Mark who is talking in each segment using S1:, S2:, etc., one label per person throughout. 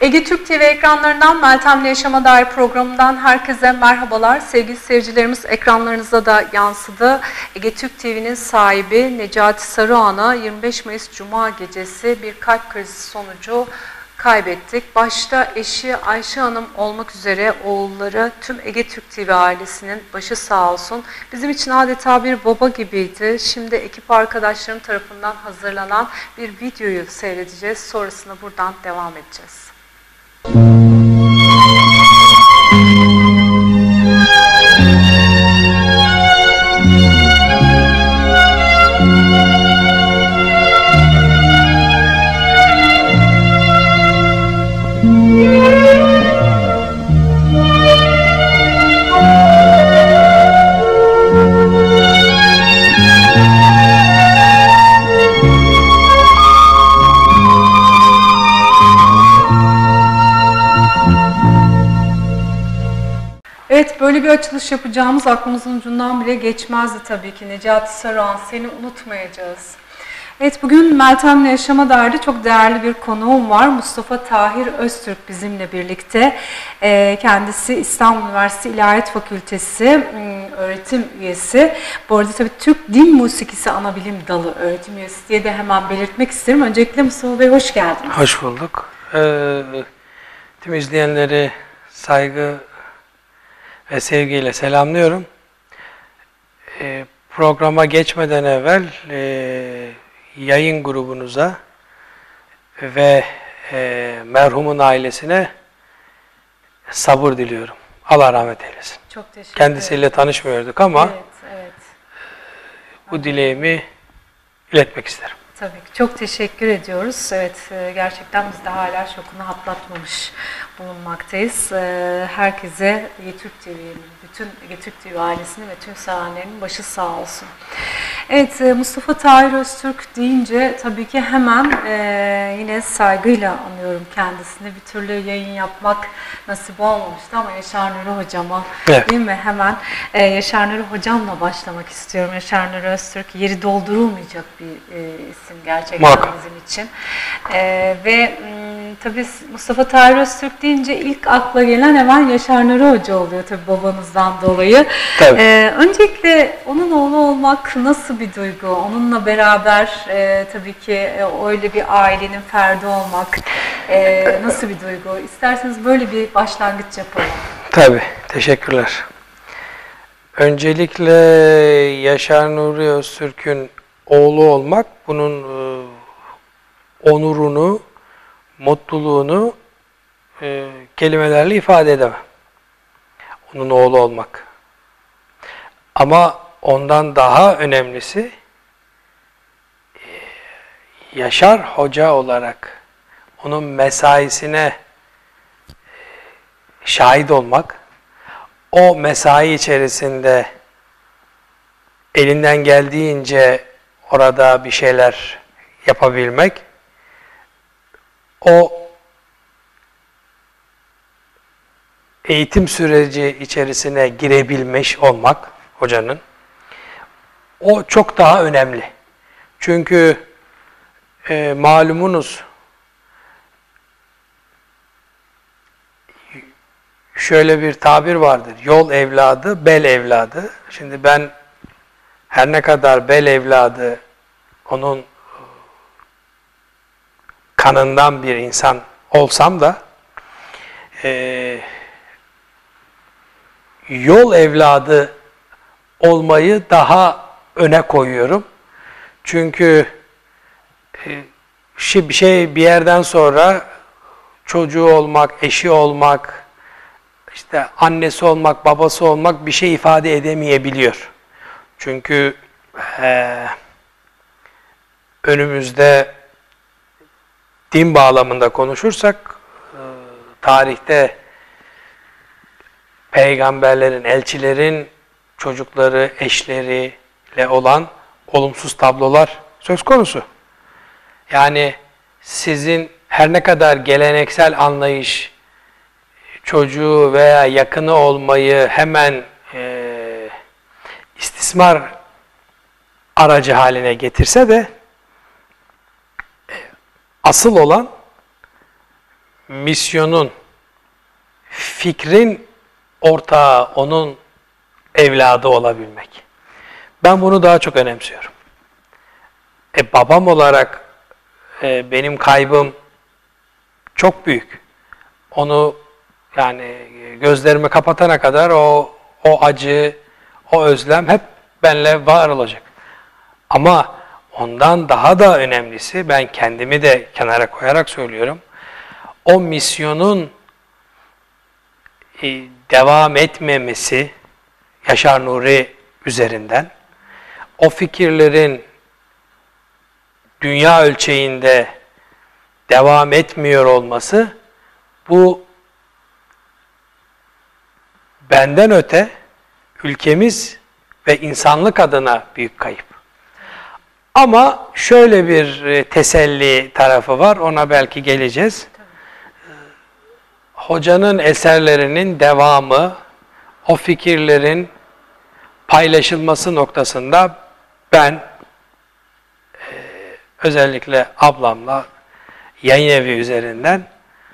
S1: Ege Türk TV ekranlarından Meltem'le Yaşama Dair programından herkese merhabalar. Sevgili seyircilerimiz, ekranlarınıza da yansıdı. Ege Türk TV'nin sahibi Necati Saruhan'ı 25 Mayıs Cuma gecesi bir kalp krizi sonucu kaybettik. Başta eşi Ayşe Hanım olmak üzere oğulları, tüm Ege Türk TV ailesinin başı sağ olsun. Bizim için adeta bir baba gibiydi. Şimdi ekip arkadaşlarım tarafından hazırlanan bir videoyu seyredeceğiz. Sonrasında buradan devam edeceğiz. Evet, böyle bir açılış yapacağımız aklımızın ucundan bile geçmezdi tabii ki. Necati Saruhan, seni unutmayacağız. Evet, bugün Meltem'le Yaşama Dair'de çok değerli bir konuğum var. Mustafa Tahir Öztürk bizimle birlikte. Kendisi İstanbul Üniversitesi İlahiyat Fakültesi öğretim üyesi. Bu arada tabii Türk Din Musikisi Anabilim Dalı öğretim üyesi diye de hemen belirtmek isterim. Öncelikle Mustafa Bey hoş geldiniz.
S2: Hoş bulduk. Tüm izleyenleri saygı ve sevgiyle selamlıyorum. Programa geçmeden evvel yayın grubunuza ve merhumun ailesine sabır diliyorum. Allah rahmet eylesin.
S1: Çok teşekkür ederim.
S2: Kendisiyle tanışmıyorduk ama
S1: evet.
S2: Bu dileğimi iletmek isterim.
S1: Tabii ki. Çok teşekkür ediyoruz. Evet, gerçekten biz de hala şokunu atlatmamış bulunmaktayız. Herkese Ege Türk TV'nin, bütün Ege Türk TV ailesinin ve tüm sevenlerinin başı sağ olsun. Evet, Mustafa Tahir Öztürk deyince tabii ki hemen yine saygıyla anıyorum kendisini. Bir türlü yayın yapmak nasip olmamıştı ama Yaşar Nuri Hocama, evet, değil mi? Hemen Yaşar Nuri Hocam'la başlamak istiyorum. Yaşar Nuri Öztürk yeri doldurulmayacak bir isim gerçekten bizim için. Ve tabii Mustafa Tahir Öztürk deyince ilk akla gelen hemen Yaşar Nuri Hoca oluyor tabii babanızdan dolayı. Öncelikle onun oğlu olmak nasıl bir duygu? Onunla beraber tabii ki öyle bir ailenin ferdi olmak nasıl bir duygu? İsterseniz böyle bir başlangıç yapalım.
S2: Tabii, teşekkürler. Öncelikle Yaşar Nuri Öztürk'ün oğlu olmak, bunun onurunu, mutluluğunu kelimelerle ifade edemem. Onun oğlu olmak. Ama ondan daha önemlisi Yaşar Hoca olarak onun mesaisine şahit olmak, o mesai içerisinde elinden geldiğince orada bir şeyler yapabilmek, o eğitim süreci içerisine girebilmiş olmak hocanın, o çok daha önemli. Çünkü malumunuz şöyle bir tabir vardır. Yol evladı, bel evladı. Şimdi ben her ne kadar bel evladı onun kanından bir insan olsam da yol evladı olmayı daha öne koyuyorum. Çünkü bir yerden sonra çocuğu olmak, eşi olmak, işte annesi olmak, babası olmak bir şey ifade edemeyebiliyor. Çünkü önümüzde din bağlamında konuşursak tarihte peygamberlerin, elçilerin çocukları, eşleriyle olan olumsuz tablolar söz konusu. Yani sizin her ne kadar geleneksel anlayış çocuğu veya yakını olmayı hemen istismar aracı haline getirse de asıl olan misyonun, fikrin ortağı, onun evladı olabilmek. Ben bunu daha çok önemsiyorum. Babam olarak benim kaybım çok büyük. Onu yani gözlerimi kapatana kadar o acı, o özlem hep benimle var olacak. Ama ondan daha da önemlisi, ben kendimi de kenara koyarak söylüyorum, o misyonun devam etmemesi Yaşar Nuri üzerinden, o fikirlerin dünya ölçeğinde devam etmiyor olması, bu benden öte ülkemiz ve insanlık adına büyük kayıp. Ama şöyle bir teselli tarafı var, ona belki geleceğiz. Hocanın eserlerinin devamı, o fikirlerin paylaşılması noktasında ben özellikle ablamla yayın evi üzerinden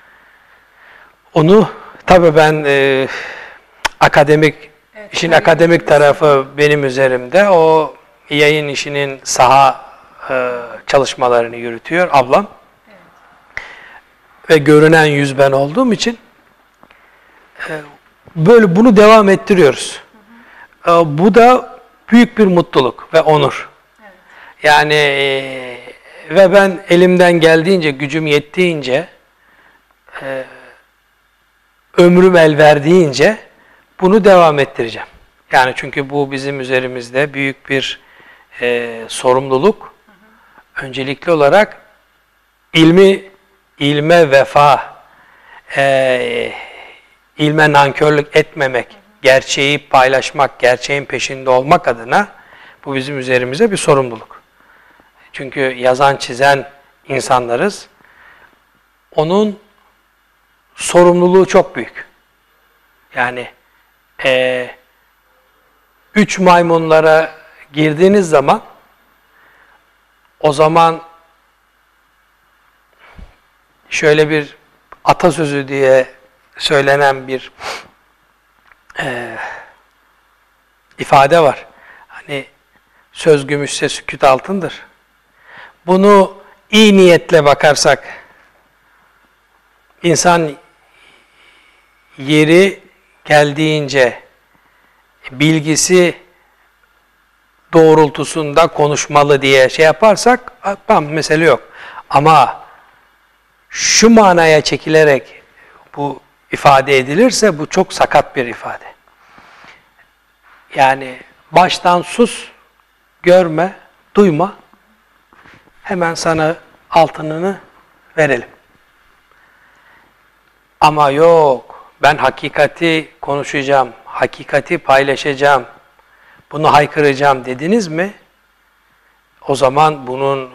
S2: onu, tabii ben akademik, işin akademik tarafı benim üzerimde, o yayın işinin saha çalışmalarını yürütüyor ablam. Evet. Ve görünen yüz ben olduğum için böyle bunu devam ettiriyoruz. Bu da büyük bir mutluluk ve onur. Evet. Yani ve ben elimden geldiğince, gücüm yettiğince, ömrüm el verdiğince bunu devam ettireceğim. Yani çünkü bu bizim üzerimizde büyük bir sorumluluk. Öncelikli olarak ilme vefa, ilme nankörlük etmemek, gerçeği paylaşmak, gerçeğin peşinde olmak adına bu bizim üzerimize bir sorumluluk. Çünkü yazan, çizen insanlarız. Onun sorumluluğu çok büyük. Yani 3 maymunlara girdiğiniz zaman, o zaman şöyle bir atasözü diye söylenen bir ifade var. Hani söz gümüşse sükût altındır. Bunu iyi niyetle bakarsak, insan yeri geldiğince bilgisi doğrultusunda konuşmalı diye şey yaparsak, tamam, mesele yok. Ama şu manaya çekilerek bu ifade edilirse, bu çok sakat bir ifade. Yani baştan sus, görme, duyma, hemen sana altınını verelim. Ama yok, ben hakikati konuşacağım, hakikati paylaşacağım, bunu haykıracağım dediniz mi, o zaman bunun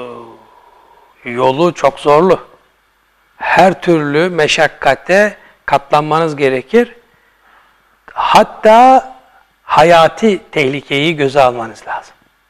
S2: yolu çok zorlu. Her türlü meşakkate katlanmanız gerekir. Hatta hayati tehlikeyi göze almanız lazım.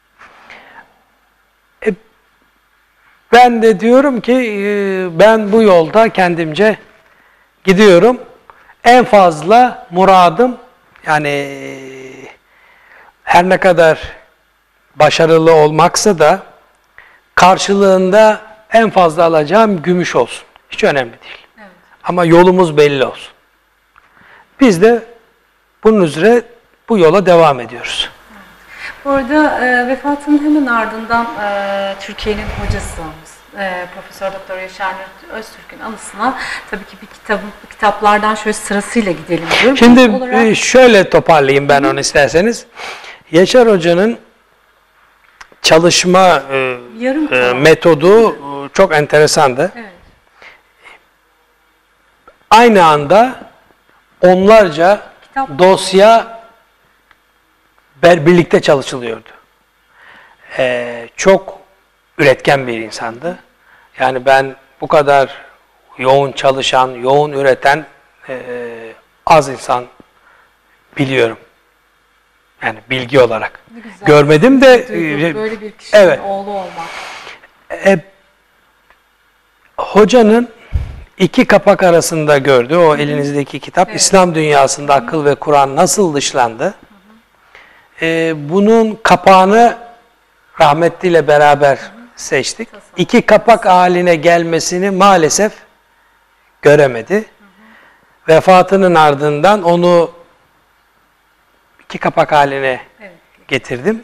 S2: Ben de diyorum ki ben bu yolda kendimce gidiyorum. En fazla muradım, yani her ne kadar başarılı olmaksa da karşılığında en fazla alacağım gümüş olsun. Hiç önemli değil. Evet. Ama yolumuz belli olsun. Biz de bunun üzere bu yola devam ediyoruz.
S1: Bu arada vefatının hemen ardından Türkiye'nin hocasımız Profesör Doktor Yaşar Nuri Öztürk'ün anısına tabii ki kitaplardan şöyle sırasıyla gidelim diyorum.
S2: Şimdi şöyle toparlayayım ben onu isterseniz. Yaşar Hoca'nın çalışma metodu çok enteresandı. Evet. Aynı anda onlarca dosya birlikte çalışılıyordu. Çok üretken bir insandı. Yani ben bu kadar yoğun çalışan, yoğun üreten az insan biliyorum. Yani bilgi olarak. Görmedim de
S1: böyle bir kişinin oğlu olmak.
S2: Hocanın iki kapak arasında gördü o elinizdeki kitap.
S1: Evet.
S2: İslam dünyasında akıl ve Kur'an nasıl dışlandı? Bunun kapağını rahmetliyle beraber seçtik. İki kapak haline gelmesini maalesef göremedi. Vefatının ardından onu iki kapak haline getirdim.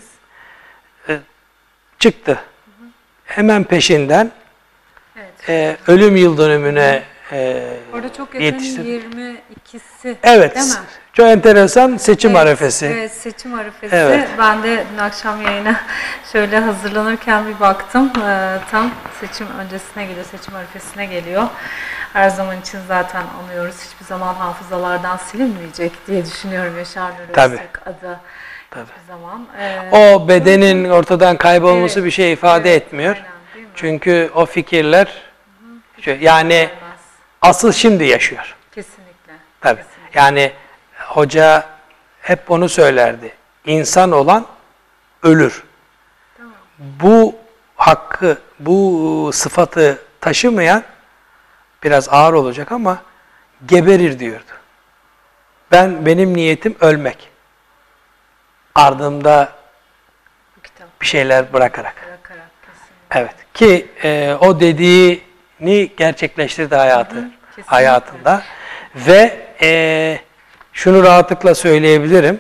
S2: Çıktı. Hemen peşinden ölüm yıl dönümüne
S1: Orada çok yakın
S2: yetiştirdim.
S1: 22'si
S2: Evet.
S1: değil mi?
S2: Çok enteresan seçim arifesi.
S1: Evet, seçim arifesi.
S2: Evet.
S1: Ben de dün akşam yayına şöyle hazırlanırken bir baktım. Tam seçim öncesine geliyor, seçim arifesine geliyor. Her zaman için zaten anıyoruz. Hiçbir zaman hafızalardan silinmeyecek diye düşünüyorum Yaşar Nuri
S2: Tabii.
S1: Öztürk adı.
S2: Tabii.
S1: Hiçbir zaman.
S2: O bedenin ortadan kaybolması
S1: Evet.
S2: bir şey ifade etmiyor.
S1: Aynen, değil mi?
S2: Çünkü o fikirler yani
S1: Gelmez.
S2: asıl şimdi yaşıyor.
S1: Kesinlikle.
S2: Tabii.
S1: Kesinlikle.
S2: Yani hoca hep onu söylerdi. İnsan olan ölür.
S1: Tamam.
S2: Bu hakkı, bu sıfatı taşımayan biraz ağır olacak ama geberir diyordu. Benim niyetim ölmek. Ardımda
S1: Bu kitap
S2: bir şeyler bırakarak.
S1: bırakarak kesinlikle.
S2: Evet. Ki o dediğini gerçekleştirdi
S1: kesinlikle.
S2: hayatında. Ve şunu rahatlıkla söyleyebilirim.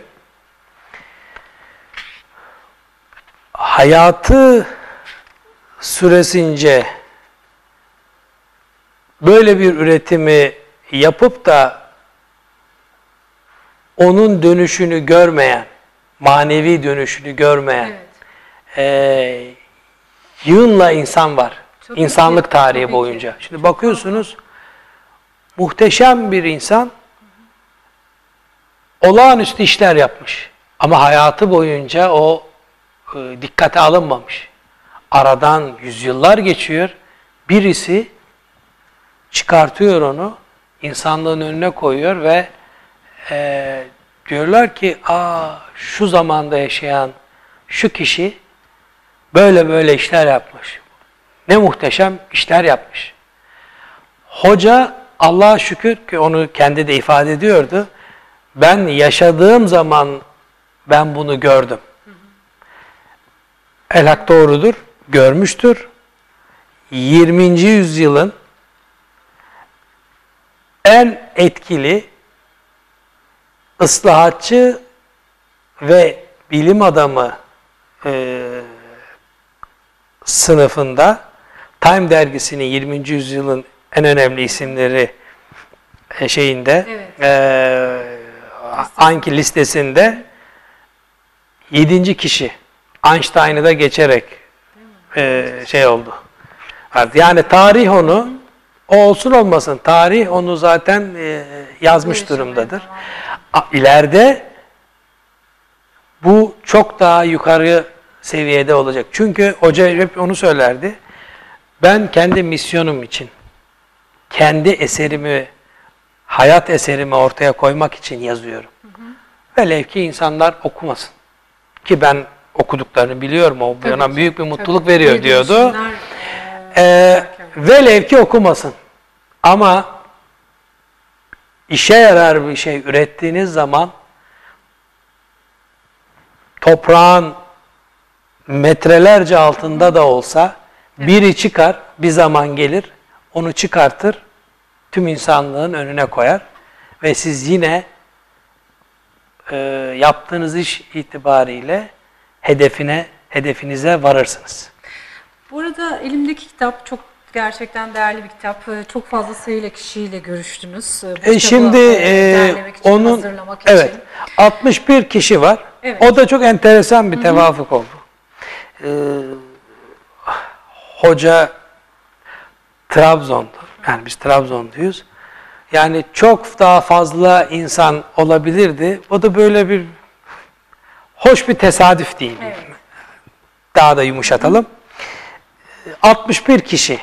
S2: Hayatı süresince böyle bir üretimi yapıp da onun dönüşünü görmeyen, manevi dönüşünü görmeyen
S1: Evet.
S2: yığınla insan var.
S1: Tabii
S2: İnsanlık
S1: ki,
S2: tarihi
S1: tabii ki.
S2: boyunca. Şimdi bakıyorsunuz muhteşem bir insan olağanüstü işler yapmış. Ama hayatı boyunca o dikkate alınmamış. Aradan yüzyıllar geçiyor. Birisi çıkartıyor onu, insanlığın önüne koyuyor ve diyorlar ki şu zamanda yaşayan şu kişi böyle böyle işler yapmış. Ne muhteşem işler yapmış. Hoca Allah'a şükür ki onu kendi de ifade ediyordu. Ben yaşadığım zaman ben bunu gördüm. El-Hak doğrudur, görmüştür. 20. yüzyılın en etkili ıslahatçı ve bilim adamı sınıfında Time dergisinin 20. yüzyılın en önemli isimleri şeyinde Anki listesinde 7. kişi Einstein'ı da geçerek şey oldu. Yani tarih onu o olsun olmasın tarih onu zaten yazmış durumdadır. İleride bu çok daha yukarı seviyede olacak. Çünkü hoca hep onu söylerdi. Ben kendi misyonum için, kendi eserimi, hayat eserimi ortaya koymak için yazıyorum. Velev ki insanlar okumasın. Ki ben okuduklarını biliyorum. O bana büyük bir mutluluk veriyor diyordu. Velev ki okumasın. Ama işe yarar bir şey ürettiğiniz zaman toprağın metrelerce altında da olsa biri çıkar, bir zaman gelir, onu çıkartır, tüm insanlığın önüne koyar ve siz yine yaptığınız iş itibariyle hedefinize varırsınız.
S1: Bu arada elimdeki kitap çok gerçekten değerli bir kitap. Çok fazla sayıyla kişiyle görüştünüz.
S2: Şimdi onun
S1: hazırlamak için.
S2: evet 61 kişi var.
S1: Evet.
S2: O da çok enteresan bir tevafuk oldu. Hoca Trabzon'da. Yani biz Trabzon'duyuz. Yani çok daha fazla insan olabilirdi. O da böyle bir hoş bir tesadüf değil.
S1: Evet.
S2: Daha da yumuşatalım. 61 kişi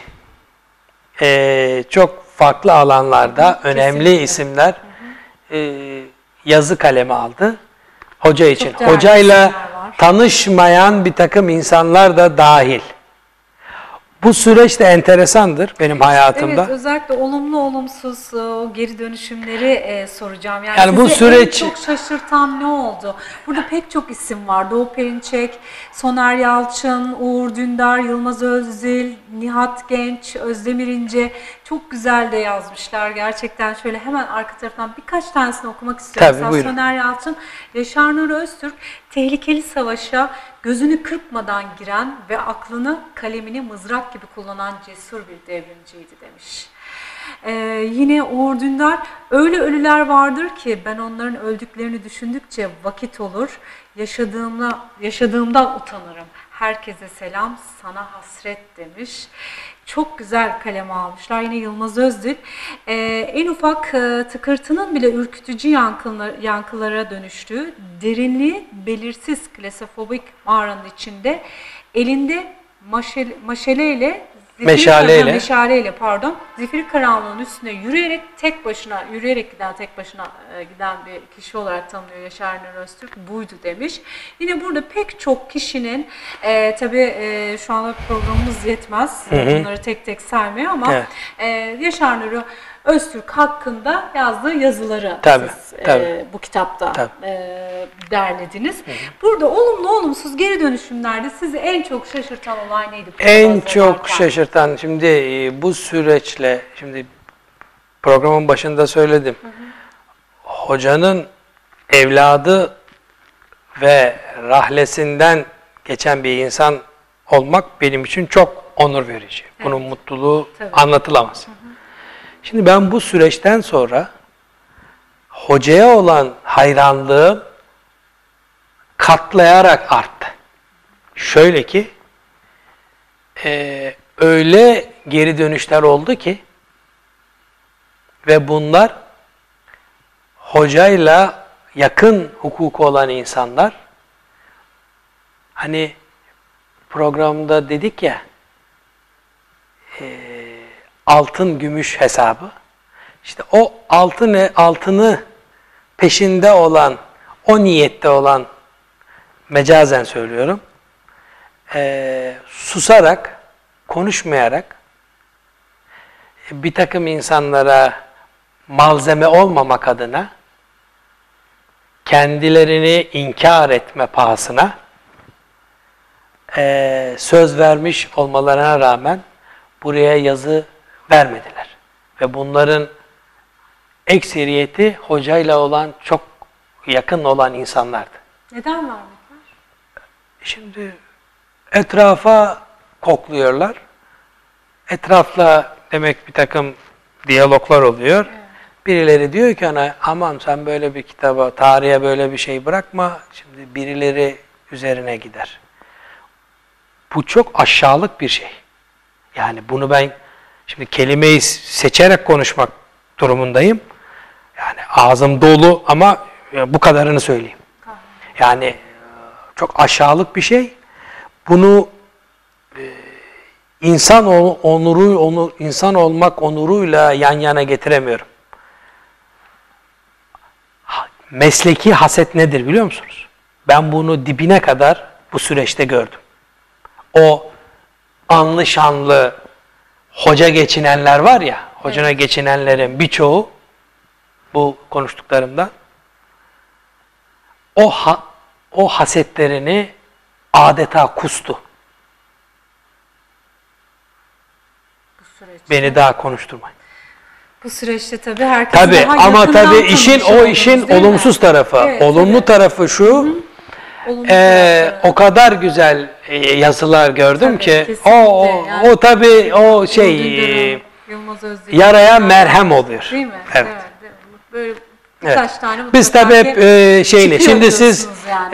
S2: çok farklı alanlarda önemli isimler yazı kalemi aldı. Hoca için.
S1: değerli
S2: Hocayla
S1: isimler var.
S2: tanışmayan bir takım insanlar da dahil. Bu süreç de enteresandır benim hayatımda.
S1: Evet, özellikle olumlu olumsuz o geri dönüşümleri soracağım.
S2: Yani bu
S1: sizi
S2: süreç
S1: en çok şaşırtan ne oldu? Burada pek çok isim var. Doğu Perinçek, Soner Yalçın, Uğur Dündar, Yılmaz Özdil, Nihat Genç, Özdemir İnce çok güzel de yazmışlar. Gerçekten şöyle hemen arka taraftan birkaç tanesini okumak istiyorum.
S2: Tabii,
S1: Mesela
S2: buyurun.
S1: Soner Yalçın, Yaşar Nuri Öztürk tehlikeli savaşa gözünü kırpmadan giren ve aklını, kalemini mızrak gibi kullanan cesur bir devrimciydi demiş. Yine Uğur Dündar, öyle ölüler vardır ki ben onların öldüklerini düşündükçe vakit olur, yaşadığımdan utanırım. Herkese selam, sana hasret demiş. Çok güzel kaleme almışlar. Yine Yılmaz Özdil. En ufak tıkırtının bile ürkütücü yankılara dönüştüğü, derinliği belirsiz klasofobik mağaranın içinde elinde meşaleyle zifiri karanlığın üstüne yürüyerek giden bir kişi olarak tanımlıyor Yaşar Nuri Öztürk. Buydu demiş. Yine burada pek çok kişinin tabii şu anda programımız yetmez. Bunları tek tek saymıyor ama evet. Yaşar Nuri Öztürk hakkında yazdığı yazıları siz bu kitapta derlediniz. Burada olumlu olumsuz geri dönüşümlerde sizi en çok şaşırtan olay neydi?
S2: En çok şaşırtan, şimdi bu süreçle, şimdi programın başında söyledim. Hocanın evladı ve rahlesinden geçen bir insan olmak benim için çok onur verici. Bunun mutluluğu anlatılamaz. Şimdi ben bu süreçten sonra hocaya olan hayranlığım katlayarak arttı. Şöyle ki, öyle geri dönüşler oldu ki ve bunlar hocayla yakın hukuku olan insanlar, hani programda dedik ya, altın gümüş hesabı, işte o altını peşinde olan, o niyette olan, mecazen söylüyorum, susarak, konuşmayarak bir takım insanlara malzeme olmamak adına kendilerini inkar etme pahasına söz vermiş olmalarına rağmen buraya yazı vermediler. Ve bunların ekseriyeti hocayla olan, çok yakın olan insanlardı.
S1: Neden vermediler?
S2: Şimdi etrafa kokluyorlar. Etrafla demek bir takım diyaloglar oluyor. Evet. Birileri diyor ki ona, aman sen böyle bir kitaba, tarihe böyle bir şey bırakma. Şimdi birileri üzerine gider. Bu çok aşağılık bir şey. Yani bunu ben şimdi kelimeyi seçerek konuşmak durumundayım. Yani ağzım dolu ama bu kadarını söyleyeyim. Yani çok aşağılık bir şey. Bunu insan olmak onuruyla yan yana getiremiyorum. Mesleki haset nedir biliyor musunuz? Ben bunu dibine kadar bu süreçte gördüm. O anlı şanlı hoca geçinenler var ya, hocana geçinenlerin birçoğu bu konuştuklarımdan o hasetlerini adeta kustu. Beni daha konuşturmayın.
S1: Bu süreçte tabii herkes
S2: tabii,
S1: daha
S2: ama tabii işin olumsuz tarafı.
S1: Evet,
S2: olumlu tarafı şu. O kadar güzel yazılar gördüm ki o tabii o şey yaraya merhem oluyor.
S1: Değil mi?
S2: Evet.
S1: Böyle birkaç tane.
S2: Biz tabii hep şimdi siz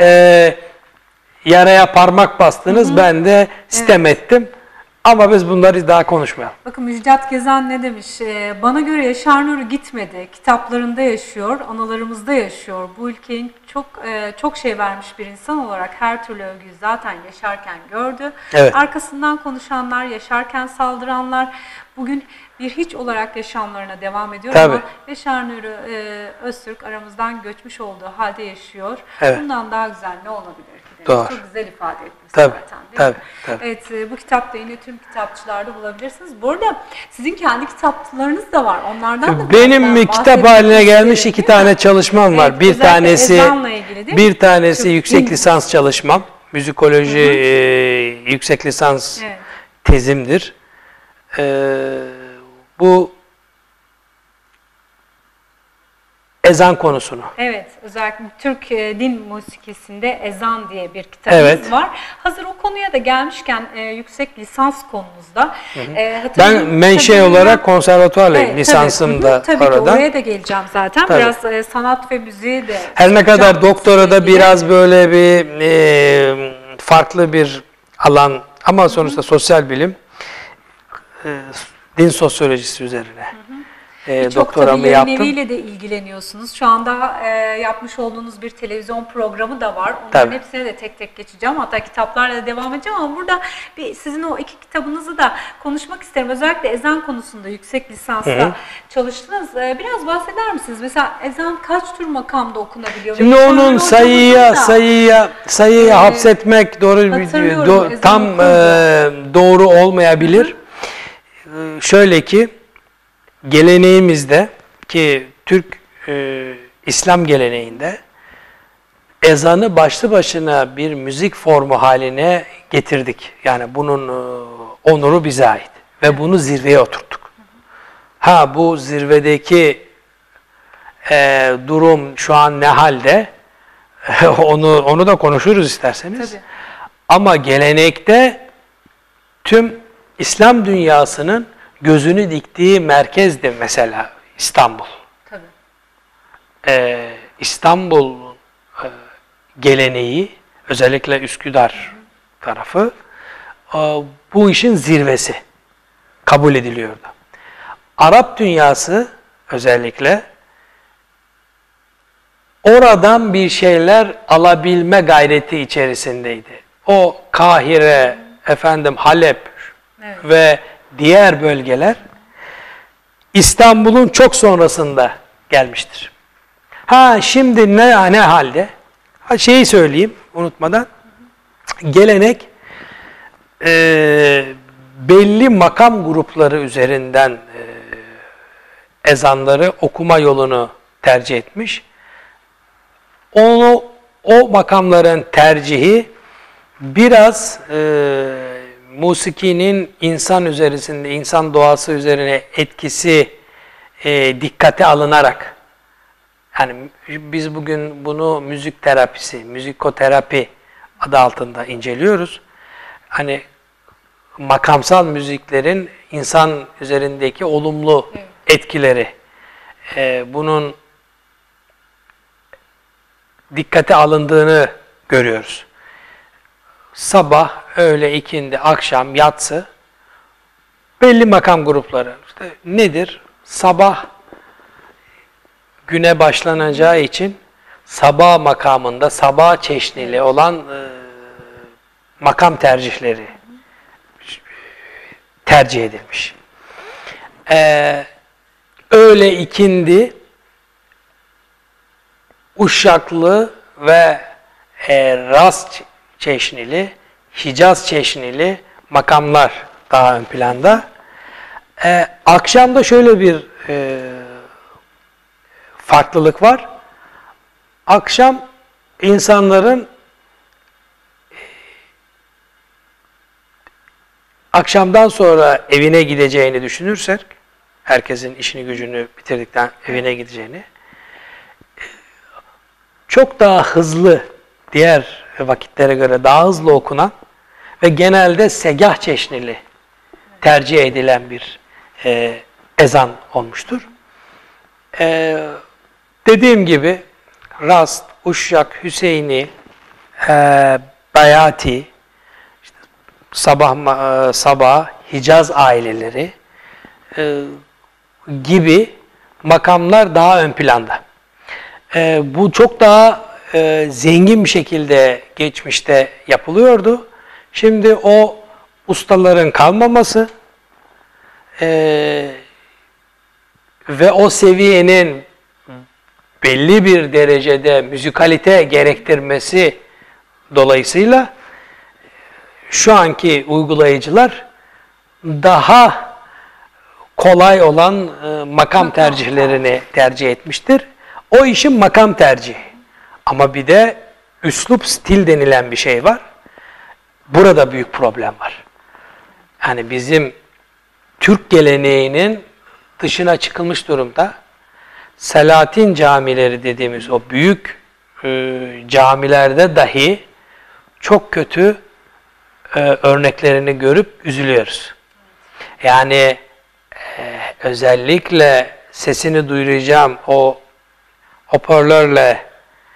S2: yaraya parmak bastınız, ben de sitem ettim. Ama biz bunları daha konuşmayalım.
S1: Bakın Müjdat Gezen ne demiş? Bana göre Yaşar Nuri gitmedi. Kitaplarında yaşıyor, anılarımızda yaşıyor. Bu ülkenin çok şey vermiş bir insan olarak her türlü övgüyü zaten yaşarken gördü.
S2: Evet.
S1: Arkasından konuşanlar, yaşarken saldıranlar bugün bir hiç olarak yaşamlarına devam ediyor.
S2: Tabii.
S1: Ama Yaşar Nuri Öztürk aramızdan göçmüş olduğu halde yaşıyor.
S2: Evet.
S1: Bundan daha güzel ne olabilir ki
S2: Doğru.
S1: Çok güzel ifade ettiniz
S2: Tabii,
S1: zaten. Değil mi?
S2: tabii.
S1: Evet, bu kitap da yine tüm kitapçılarda bulabilirsiniz. Bu arada sizin kendi kitaplarınız da var. Onlardan da
S2: Benim
S1: biraz
S2: kitap
S1: bahsedelim
S2: haline gelmiş
S1: isterim,
S2: 2
S1: değil
S2: tane
S1: mi?
S2: çalışmam var.
S1: Evet,
S2: Bir
S1: özellikle
S2: tanesi
S1: ezanla ilgili değil mi?
S2: bir tanesi
S1: Çok
S2: yüksek
S1: ilginç.
S2: lisans çalışmam. Müzikoloji yüksek lisans
S1: Evet.
S2: tezimdir. Bu ezan konusunu.
S1: Evet, özellikle Türk din musikisinde ezan diye bir kitabımız
S2: Evet.
S1: var. Hazır o konuya da gelmişken yüksek lisans konumuzda.
S2: Ben menşe olarak konservatuvarlayım. Lisansım da
S1: tabii ki
S2: oradan.
S1: oraya da geleceğim zaten.
S2: Tabii.
S1: Biraz sanat ve müziği de.
S2: Her ne kadar
S1: konuşacağım
S2: doktorada
S1: ilgili.
S2: biraz böyle bir farklı bir alan ama sonuçta sosyal bilim, din sosyolojisi üzerine
S1: Çok
S2: doktoramı
S1: tabii yayın
S2: yaptım.
S1: eviyle de ilgileniyorsunuz. Şu anda yapmış olduğunuz bir televizyon programı da var. Onların
S2: Tabii.
S1: hepsine de tek tek geçeceğim. Hatta kitaplarla da devam edeceğim ama burada sizin o 2 kitabınızı da konuşmak isterim. Özellikle ezan konusunda yüksek lisansta çalıştınız. Biraz bahseder misiniz? Mesela ezan kaç tür makamda okunabiliyor?
S2: Şimdi
S1: Sonra
S2: onun
S1: hocamızın
S2: sayıya hapsetmek
S1: hatırlıyorum, ezan
S2: tam doğru olmayabilir. Şöyle ki geleneğimizde ki Türk İslam geleneğinde ezanı başlı başına bir müzik formu haline getirdik. Yani bunun onuru bize ait ve bunu zirveye oturttuk. Ha bu zirvedeki durum şu an ne halde? onu da konuşuruz isterseniz.
S1: Tabii.
S2: Ama gelenekte tüm İslam dünyasının gözünü diktiği merkezdir mesela İstanbul.
S1: Tabii.
S2: İstanbul geleneği özellikle Üsküdar tarafı bu işin zirvesi kabul ediliyordu. Arap dünyası özellikle oradan bir şeyler alabilme gayreti içerisindeydi. O Kahire, Halep
S1: Evet.
S2: ve diğer bölgeler İstanbul'un çok sonrasında gelmiştir. Ha şimdi ne halde? Şeyi söyleyeyim unutmadan. Gelenek belli makam grupları üzerinden ezanları okuma yolunu tercih etmiş. O makamların tercihi biraz musikinin insan üzerinde, insan doğası üzerine etkisi dikkate alınarak, yani biz bugün bunu müzik terapisi, müzikoterapi adı altında inceliyoruz. Hani makamsal müziklerin insan üzerindeki olumlu etkileri, bunun dikkate alındığını görüyoruz. Sabah, öğle, ikindi, akşam, yatsı belli makam grupları. İşte nedir? Sabah güne başlanacağı için sabah makamında sabah çeşnili olan makam tercihleri tercih edilmiş. Öğle, ikindi, uşaklı ve rast çeşnili, Hicaz çeşnili makamlar daha ön planda. Akşamda şöyle bir farklılık var. Akşam insanların akşamdan sonra evine gideceğini düşünürsek, herkesin işini gücünü bitirdikten evine gideceğini, çok daha hızlı, diğer vakitlere göre daha hızlı okunan ve genelde segah çeşnili tercih edilen bir ezan olmuştur. Dediğim gibi Rast, Uşak, Hüseyini, Bayati, işte sabah Hicaz aileleri gibi makamlar daha ön planda. Bu çok daha zengin bir şekilde geçmişte yapılıyordu. Şimdi o ustaların kalmaması ve o seviyenin belli bir derecede müzikalite gerektirmesi Dolayısıyla şu anki uygulayıcılar daha kolay olan makam tercihlerini tercih etmiştir. O işin makam tercihi. Ama bir de üslup, stil denilen bir şey var. Burada büyük problem var. Yani bizim Türk geleneğinin dışına çıkılmış durumda. Selatin camileri dediğimiz o büyük camilerde dahi çok kötü örneklerini görüp üzülüyoruz. Yani özellikle sesini duyuracağım o hoparlörle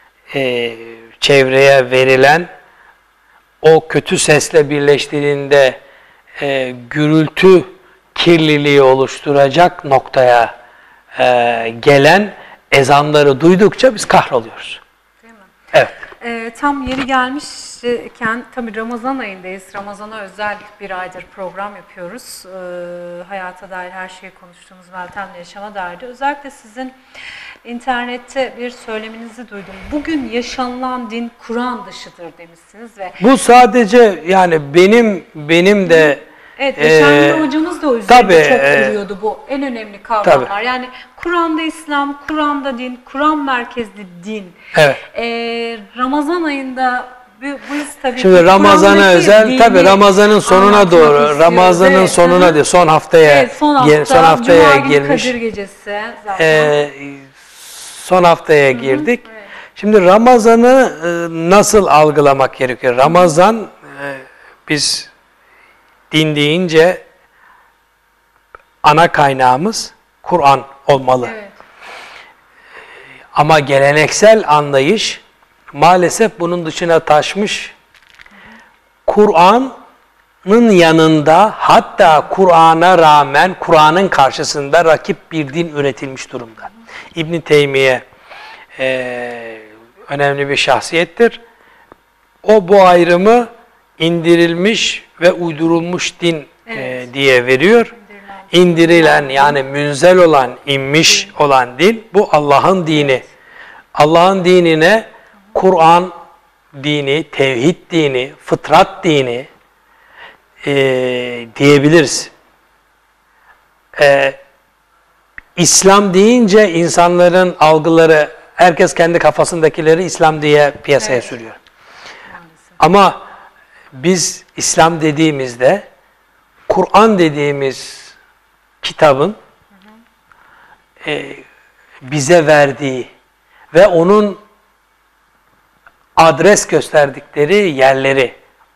S2: çevreye verilen o kötü sesle birleştiğinde gürültü kirliliği oluşturacak noktaya gelen ezanları duydukça biz kahroluyoruz.
S1: Değil mi?
S2: Evet.
S1: Tam yeri gelmişken tabii Ramazan ayındayız. Ramazan'a özel bir aydır program yapıyoruz. Hayata dair her şeyi konuştuğumuz Meltem'le yaşama dair de. Özellikle sizin internette bir söyleminizi duydum. Bugün yaşanılan din Kur'an dışıdır demişsiniz ve
S2: Bu sadece yani benim de
S1: evet, geçen gün hocamız da o üzerinde
S2: tabii,
S1: çok duruyordu bu en önemli kavramlar.
S2: Tabii.
S1: Yani Kur'an'da İslam, Kur'an'da din, Kur'an merkezli din.
S2: Evet.
S1: Ramazan ayında biz tabii
S2: Şimdi Ramazan'a
S1: Kur'an'daki
S2: özel
S1: dini
S2: tabii Ramazan'ın sonuna
S1: anlatmak
S2: doğru,
S1: istiyoruz.
S2: Ramazan'ın
S1: Evet,
S2: sonuna
S1: hı hı.
S2: diye son haftaya
S1: Evet, son haftaya
S2: Cuma günü
S1: girmiş.
S2: girmiş.
S1: Kadir gecesi zaten.
S2: Son haftaya girdik.
S1: evet.
S2: Şimdi Ramazan'ı nasıl algılamak gerekiyor? Ramazan biz din deyince ana kaynağımız Kur'an olmalı.
S1: Evet.
S2: Ama geleneksel anlayış maalesef bunun dışına taşmış. Kur'an'ın yanında, hatta Kur'an'a rağmen Kur'an'ın karşısında rakip bir din üretilmiş durumda. İbn Teymiye önemli bir şahsiyettir. O bu ayrımı indirilmiş ve uydurulmuş din diye veriyor. İndirilen, yani münzel olan, inmiş olan din, bu Allah'ın dini. Allah'ın dinine Kur'an dini, tevhid dini, fıtrat dini diyebiliriz. İslam deyince insanların algıları, herkes kendi kafasındakileri İslam diye piyasaya sürüyor.
S1: Maalesef.
S2: Ama biz İslam dediğimizde Kur'an dediğimiz kitabın bize verdiği ve onun adres gösterdikleri yerleri,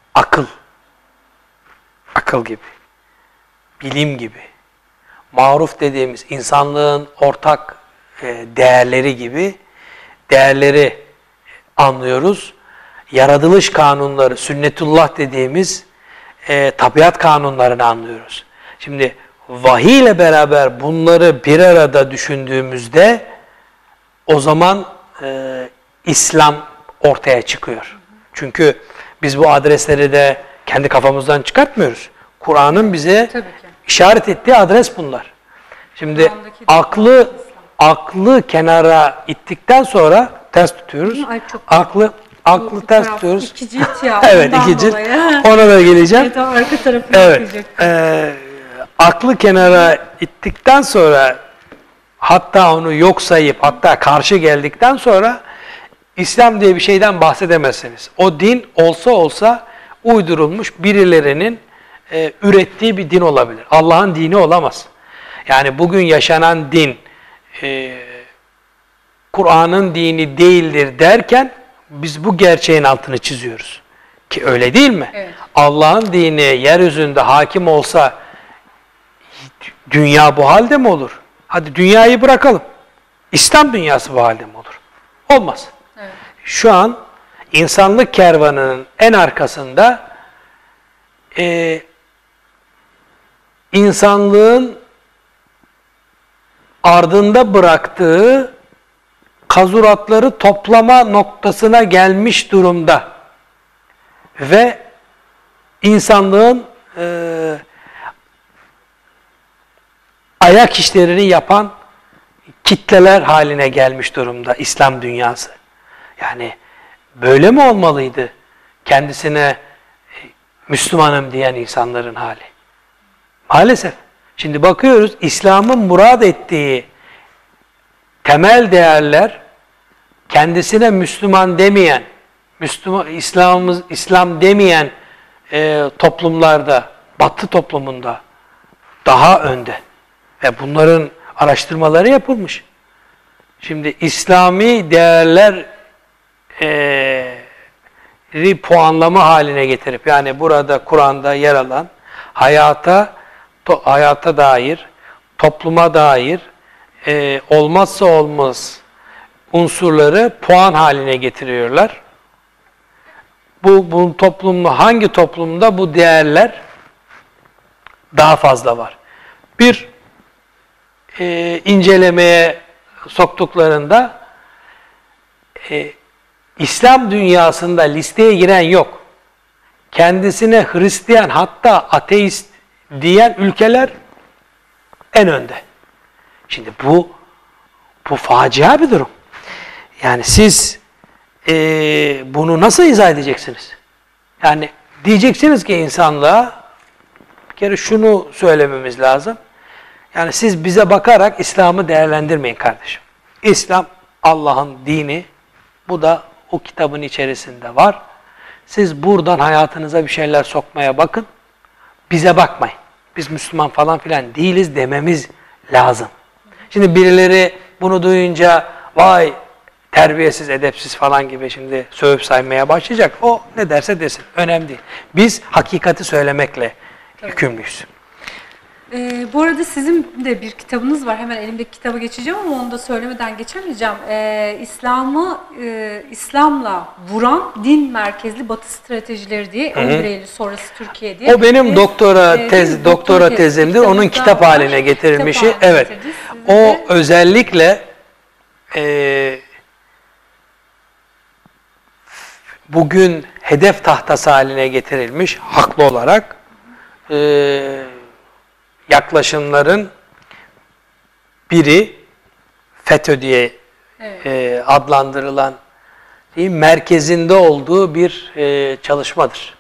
S2: akıl gibi, bilim gibi, maruf dediğimiz insanlığın ortak değerleri gibi değerleri anlıyoruz. Yaratılış kanunları, sünnetullah dediğimiz tabiat kanunlarını anlıyoruz. Şimdi vahiy ile beraber bunları bir arada düşündüğümüzde o zaman İslam ortaya çıkıyor. Çünkü biz bu adresleri de kendi kafamızdan çıkartmıyoruz. Kur'an'ın bize işaret ettiği adres bunlar. Şimdi aklı kenara ittikten sonra ters tutuyoruz. Aklı ters tutuyoruz.
S1: İki cilt ya.
S2: Evet, iki cilt. Ona da geleceğim.
S1: Evet, arka tarafına
S2: evet. Aklı kenara ittikten sonra, hatta onu yok sayıp hatta karşı geldikten sonra İslam diye bir şeyden bahsedemezsiniz. O din olsa uydurulmuş birilerinin ürettiği bir din olabilir. Allah'ın dini olamaz. Yani bugün yaşanan din Kur'an'ın dini değildir derken biz bu gerçeğin altını çiziyoruz. Ki öyle değil mi?
S1: Evet.
S2: Allah'ın dini yeryüzünde hakim olsa dünya bu halde mi olur? Hadi dünyayı bırakalım. İslam dünyası bu halde mi olur? Olmaz.
S1: Evet.
S2: Şu an insanlık kervanının en arkasında insanlığın ardında bıraktığı kazuratları toplama noktasına gelmiş durumda. Ve insanlığın ayak işlerini yapan kitleler haline gelmiş durumda İslam dünyası. Yani böyle mi olmalıydı? kendisine Müslümanım diyen insanların hali. Maalesef. Şimdi bakıyoruz, İslam'ın murad ettiği temel değerler kendisine Müslüman demeyen, İslam demeyen toplumlarda, Batı toplumunda daha önde. Ve bunların araştırmaları yapılmış. Şimdi İslami değerler puanlama haline getirip, yani burada Kur'an'da yer alan hayata dair, topluma dair olmazsa olmaz unsurları puan haline getiriyorlar. Bu toplumda, hangi toplumda bu değerler daha fazla var? Bir incelemeye soktuklarında İslam dünyasında listeye giren yok. Kendisine Hristiyan, hatta ateist diyen ülkeler en önde. Şimdi bu facia bir durum. Yani siz bunu nasıl izah edeceksiniz? Yani diyeceksiniz ki insanlığa, bir kere şunu söylememiz lazım. Yani siz bize bakarak İslam'ı değerlendirmeyin kardeşim. İslam Allah'ın dini. Bu da o kitabın içerisinde var. Siz buradan hayatınıza bir şeyler sokmaya bakın. Bize bakmayın. Biz Müslüman falan filan değiliz dememiz lazım. Şimdi birileri bunu duyunca vay terbiyesiz, edepsiz falan gibi şimdi sövüp saymaya başlayacak. O ne derse desin. Önemli değil. Biz hakikati söylemekle yükümlüyüz.
S1: Bu arada sizin de bir kitabınız var. Hemen elimdeki kitaba geçeceğim ama onu da söylemeden geçemeyeceğim. İslam'la vuran din merkezli Batı stratejileri diye 11 Eylül sonrası Türkiye diye.
S2: O benim doktora tezimdir. Onun kitap haline getirilmişi. Evet. O özellikle bugün hedef tahtası haline getirilmiş, haklı olarak yaklaşımların biri FETÖ diye adlandırılan merkezinde olduğu bir çalışmadır.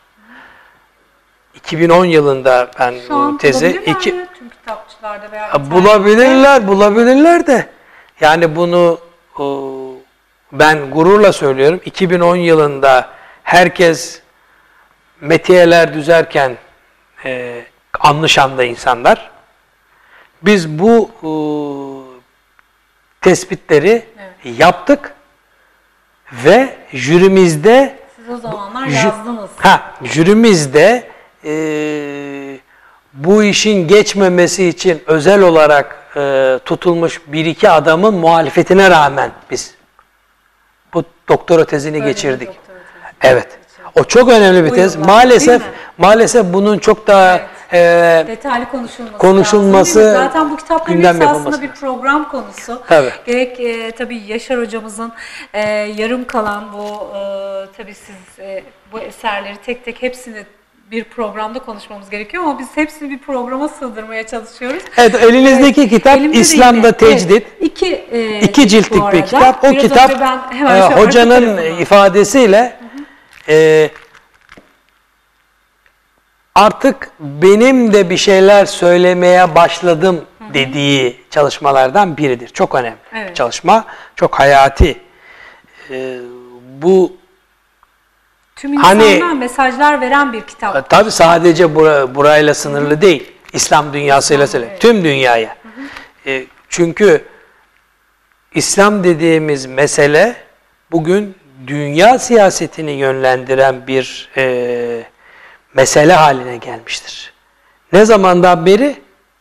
S2: 2010 yılında ben bu tezi
S1: tüm kitapçılarda veya
S2: bulabilirler de, yani bunu ben gururla söylüyorum. 2010 yılında herkes metiyeler düzerken anlaşanda insanlar. Biz bu tespitleri yaptık ve jürimizde
S1: siz o zamanlar yazdınız.
S2: Jürimizde bu işin geçmemesi için özel olarak tutulmuş bir iki adamın muhalefetine rağmen biz bu doktora tezini geçirdik. Evet. O çok önemli bir tez. Maalesef bunun çok daha
S1: detaylı konuşulması
S2: lazım.
S1: Zaten bu kitapların esasında bir program konusu.
S2: Tabii.
S1: Gerek tabii Yaşar hocamızın yarım kalan bu tabii siz bu eserleri tek tek hepsini bir programda konuşmamız gerekiyor ama biz hepsini bir programa sığdırmaya çalışıyoruz.
S2: Evet, elinizdeki kitap İslam'da Tecdit. İki ciltlik bir kitap. O kitap hocanın ifadesiyle artık benim de bir şeyler söylemeye başladım dediği çalışmalardan biridir. Çok önemli çalışma, çok hayati. Bu
S1: tüm insanlar mesajlar veren bir kitap.
S2: Tabii sadece burayla sınırlı değil. İslam dünyasıyla tüm dünyaya. Çünkü İslam dediğimiz mesele bugün dünya siyasetini yönlendiren bir mesele haline gelmiştir. Ne zamandan beri?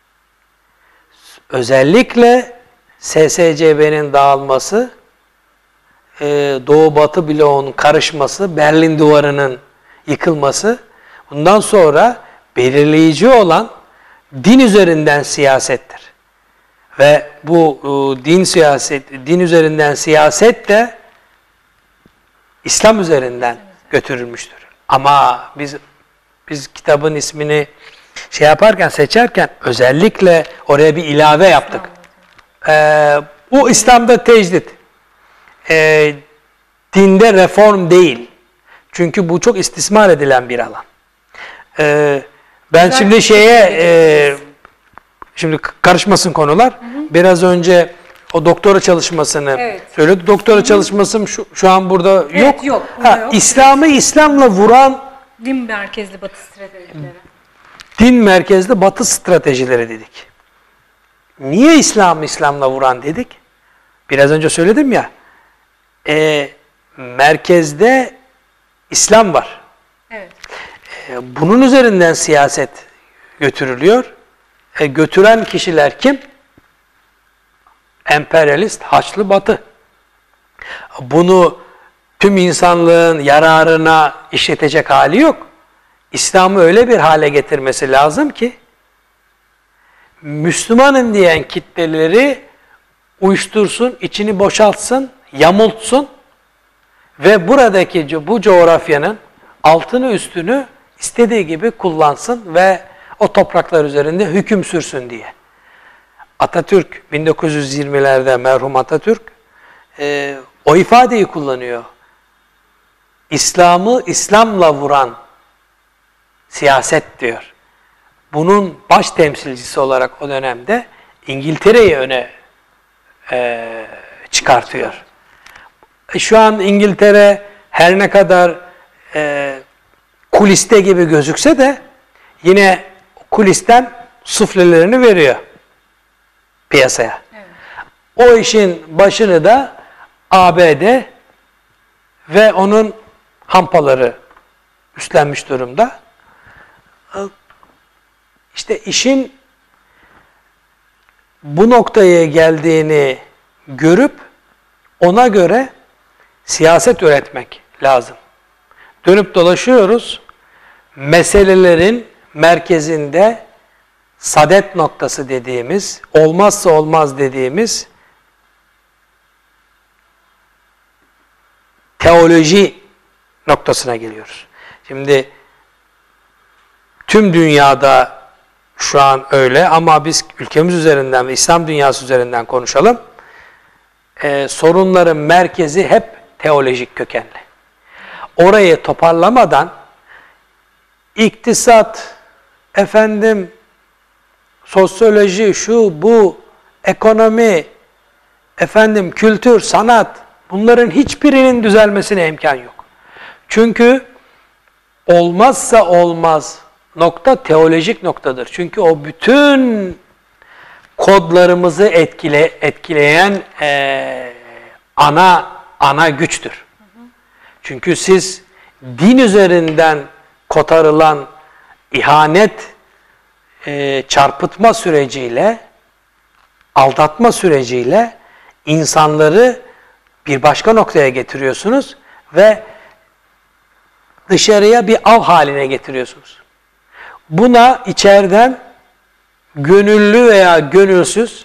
S2: Özellikle SSCB'nin dağılması, Doğu-Batı bloğunun karışması, Berlin Duvarı'nın yıkılması, bundan sonra belirleyici olan din üzerinden siyasettir. Ve bu din üzerinden siyaset de İslam üzerinden götürülmüştür. Ama biz kitabın ismini seçerken özellikle oraya bir ilave yaptık. Bu İslam'da tecdit. Dinde reform değil. Çünkü bu çok istismar edilen bir alan. Ben
S1: Güzel
S2: şimdi
S1: bir
S2: şimdi karışmasın konular. Biraz önce o doktora çalışmasını söyledi. Doktora çalışmasım şu an burada yok.
S1: Yok. Yok.
S2: İslam'ı İslam'la vuran
S1: Din merkezli batı stratejileri.
S2: din merkezli batı stratejileri dedik. Niye İslam'la vuran dedik? Biraz önce söyledim ya. Merkezde İslam var.
S1: Evet.
S2: Bunun üzerinden siyaset götürülüyor. Götüren kişiler kim? Emperyalist Haçlı Batı. Bunu tüm insanlığın yararına işletecek hali yok. İslam'ı öyle bir hale getirmesi lazım ki Müslümanın diyen kitleleri uyuştursun, içini boşaltsın, yamultsun ve buradaki bu coğrafyanın altını üstünü istediği gibi kullansın ve o topraklar üzerinde hüküm sürsün diye. Atatürk 1920'lerde merhum Atatürk o ifadeyi kullanıyor. İslam'ı İslam'la vuran siyaset diyor. Bunun baş temsilcisi olarak o dönemde İngiltere'yi öne çıkartıyor. Şu an İngiltere her ne kadar kuliste gibi gözükse de yine kulisten suflelerini veriyor piyasaya. Evet. O işin başını da ABD ve onun hampaları üstlenmiş durumda. İşte işin bu noktaya geldiğini görüp ona göre siyaset üretmek lazım. Dönüp dolaşıyoruz. Meselelerin merkezinde sadet noktası dediğimiz, olmazsa olmaz dediğimiz teoloji noktasına geliyoruz. Şimdi tüm dünyada şu an öyle ama biz ülkemiz üzerinden ve İslam dünyası üzerinden konuşalım. Sorunların merkezi hep teolojik kökenli. Orayı toparlamadan iktisat, sosyoloji, şu, bu, ekonomi, kültür, sanat, bunların hiçbirinin düzelmesine imkan yok. Çünkü olmazsa olmaz nokta teolojik noktadır. Çünkü o bütün kodlarımızı etkileyen ana güçtür. Çünkü siz din üzerinden kotarılan ihanet, çarpıtma süreciyle, aldatma süreciyle insanları bir başka noktaya getiriyorsunuz ve dışarıya bir av haline getiriyorsunuz. Buna içeriden gönüllü veya gönülsüz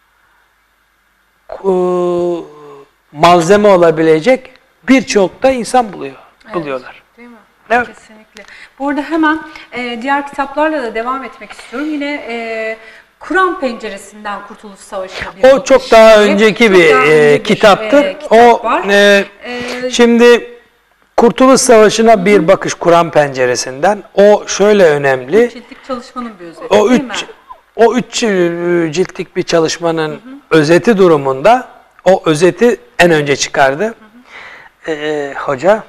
S2: malzeme olabilecek birçok da insan buluyorlar.
S1: Değil mi?
S2: Evet.
S1: Kesinlikle. Bu arada hemen diğer kitaplarla da devam etmek istiyorum. Yine Kur'an penceresinden Kurtuluş Savaşı'na bir
S2: o çok daha önceki bir kitaptır.
S1: Kitap var.
S2: Şimdi Kurtuluş Savaşı'na bir bakış Kur'an penceresinden. O şöyle önemli.
S1: 3 ciltlik çalışmanın bir özeti.
S2: O 3 ciltlik bir çalışmanın özeti durumunda o özeti en önce çıkardı. Hoca.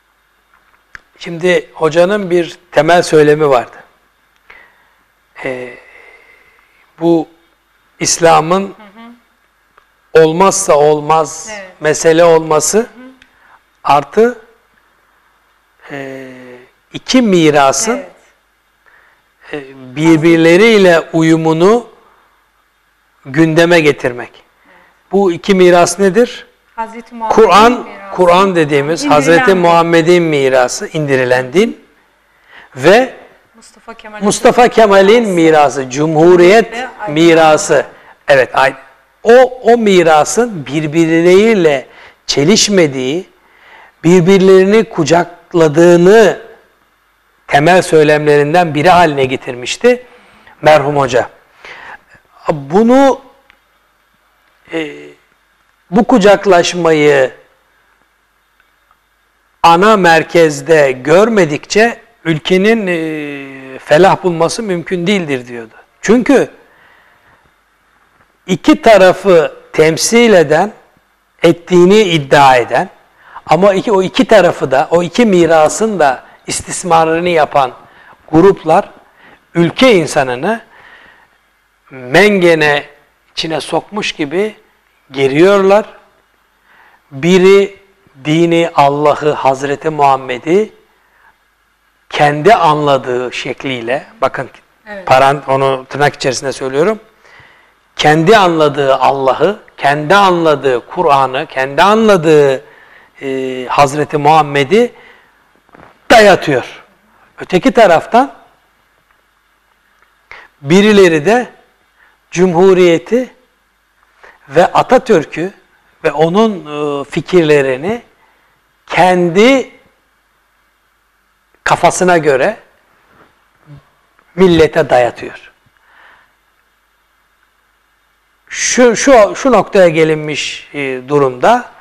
S2: Şimdi hocanın bir temel söylemi vardı. Bu İslam'ın olmazsa olmaz mesele olması artı iki mirasın birbirleriyle uyumunu gündeme getirmek. Bu iki miras nedir? Kur'an dediğimiz Hazreti Muhammed'in mirası, indirilen din ve Mustafa Kemal'in mirası, Cumhuriyet mirası. Evet, o mirasın birbirleriyle çelişmediği, birbirlerini kucakladığını temel söylemlerinden biri haline getirmişti merhum hoca. Bunu bu kucaklaşmayı ana merkezde görmedikçe ülkenin felah bulması mümkün değildir diyordu. Çünkü iki tarafı temsil eden, ettiğini iddia eden ama o iki tarafı da, o iki mirasın da istismarını yapan gruplar ülke insanını mengene içine sokmuş gibi geriyorlar. Biri dini, Allah'ı, Hazreti Muhammed'i kendi anladığı şekliyle, bakın
S1: Evet.
S2: onu tırnak içerisinde söylüyorum, kendi anladığı Allah'ı, kendi anladığı Kur'an'ı, kendi anladığı Hazreti Muhammed'i dayatıyor. Öteki taraftan birileri de Cumhuriyeti ve Atatürk'ü ve onun fikirlerini kendi kafasına göre millete dayatıyor. Şu noktaya gelinmiş durumda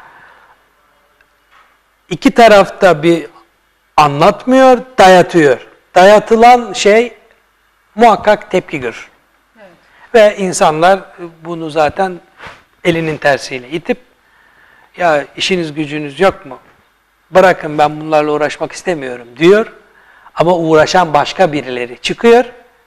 S2: iki tarafta bir anlatmıyor, dayatıyor. Dayatılan şey muhakkak tepki görür.
S1: Evet.
S2: Ve insanlar bunu zaten elinin tersiyle itip ya işiniz gücünüz yok mu? Bırakın ben bunlarla uğraşmak istemiyorum diyor. Ama uğraşan başka birileri çıkıyor.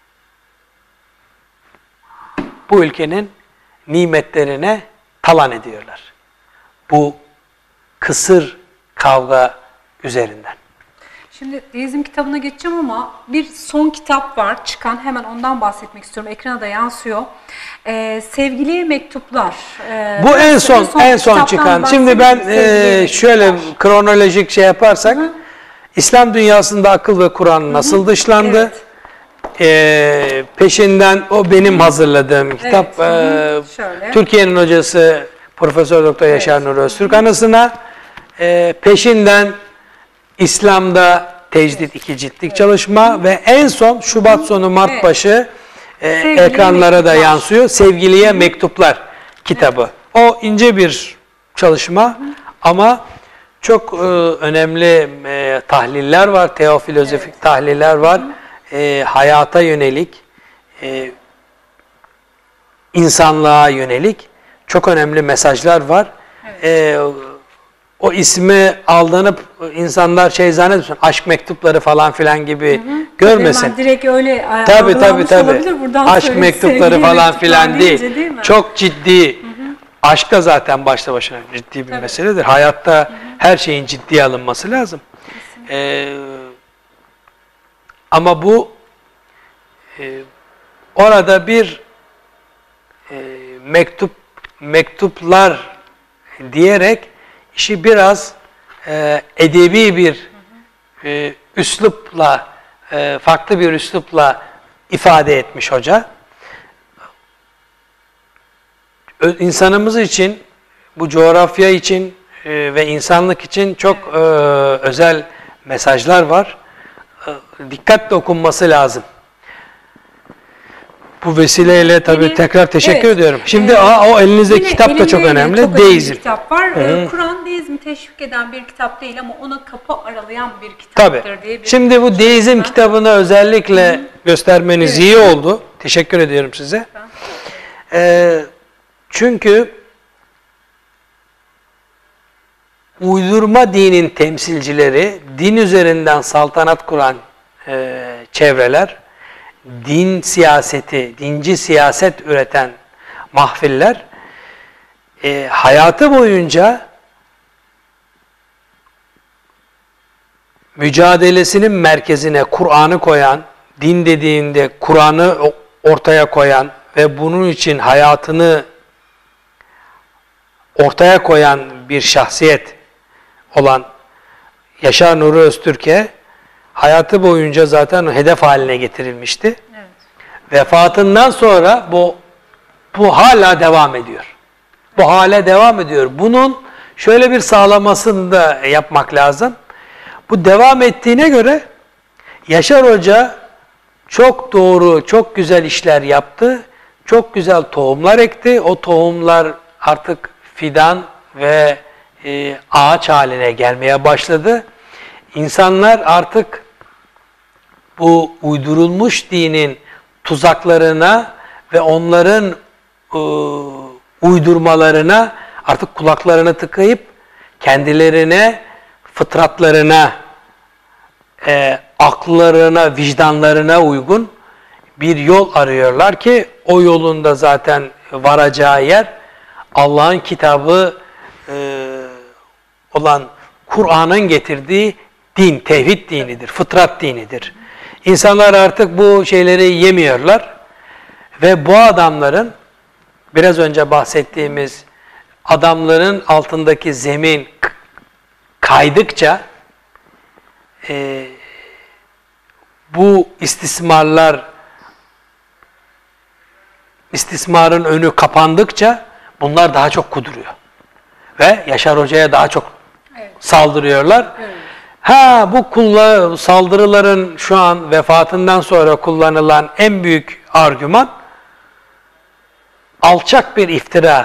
S2: Bu ülkenin nimetlerine talan ediyorlar. Bu kısır kavga üzerinden.
S1: Şimdi deizm kitabına geçeceğim ama bir son kitap var çıkan, hemen ondan bahsetmek istiyorum. Ekrana da yansıyor. Sevgiliye mektuplar.
S2: Bu en son
S1: kitaptan
S2: çıkan. Şimdi ben şöyle kronolojik şey yaparsak, İslam dünyasında akıl ve Kur'an nasıl dışlandı?
S1: Evet.
S2: Peşinden o benim hazırladığım kitap.
S1: Şöyle.
S2: Türkiye'nin hocası Profesör Doktor Yaşar Nuri Öztürk anısına. Peşinden İslam'da tecdit 2 ciltlik çalışma ve en son Şubat sonu Mart başı ekranlara da yansıyor. Sevgiliye Mektuplar kitabı. O ince bir çalışma ama çok önemli tahliller var, teofilozofik tahliller var. Hayata yönelik, insanlığa yönelik çok önemli mesajlar var. O ismi aldanıp insanlar şey zannediyorsun, aşk mektupları falan filan gibi görmesin.
S1: Hemen direkt öyle
S2: Tabii.
S1: olabilir. Buradan
S2: Aşk mektupları falan filan değil.
S1: Değil mi?
S2: Çok ciddi. Aşk da zaten başta başına ciddi bir meseledir. Hayatta her şeyin ciddiye alınması lazım. Ama bu orada bir mektuplar diyerek işi biraz edebi bir üslupla, farklı bir üslupla ifade etmiş hoca. İnsanımız için, bu coğrafya için ve insanlık için çok özel mesajlar var. Dikkatle okunması lazım. Bu vesileyle tabii tekrar teşekkür ediyorum. Şimdi o elinizdeki kitap da çok önemli. Deizm.
S1: Kitap var. Kur'an deizmi teşvik eden bir kitap değil ama ona kapı aralayan bir kitaptır
S2: Tabii.
S1: diye bir
S2: Şimdi bu deizm kitabını özellikle göstermeniz iyi oldu. Teşekkür ediyorum size. Çünkü uydurma dinin temsilcileri, din üzerinden saltanat kuran çevreler, din siyaseti, dinci siyaset üreten mahfiller hayatı boyunca mücadelesinin merkezine Kur'an'ı koyan, din dediğinde Kur'an'ı ortaya koyan ve bunun için hayatını ortaya koyan bir şahsiyet olan Yaşar Nuri Öztürk'e hayatı boyunca zaten hedef haline getirilmişti.
S1: Evet.
S2: Vefatından sonra bu hala devam ediyor. Bu hale devam ediyor. Bunun şöyle bir sağlamasını da yapmak lazım. Bu devam ettiğine göre Yaşar Hoca çok doğru, çok güzel işler yaptı. Çok güzel tohumlar ekti. O tohumlar artık fidan ve ağaç haline gelmeye başladı. İnsanlar artık bu uydurulmuş dinin tuzaklarına ve onların uydurmalarına artık kulaklarını tıkayıp kendilerine, fıtratlarına, akıllarına, vicdanlarına uygun bir yol arıyorlar ki o yolunda zaten varacağı yer Allah'ın kitabı olan Kur'an'ın getirdiği din, tevhid dinidir, fıtrat dinidir. İnsanlar artık bu şeyleri yemiyorlar ve bu adamların biraz önce bahsettiğimiz adamların altındaki zemin kaydıkça bu istismarın önü kapandıkça bunlar daha çok kuduruyor. Ve Yaşar Hoca'ya daha çok saldırıyorlar. Evet. Bu saldırıların şu an vefatından sonra kullanılan en büyük argüman alçak bir iftira.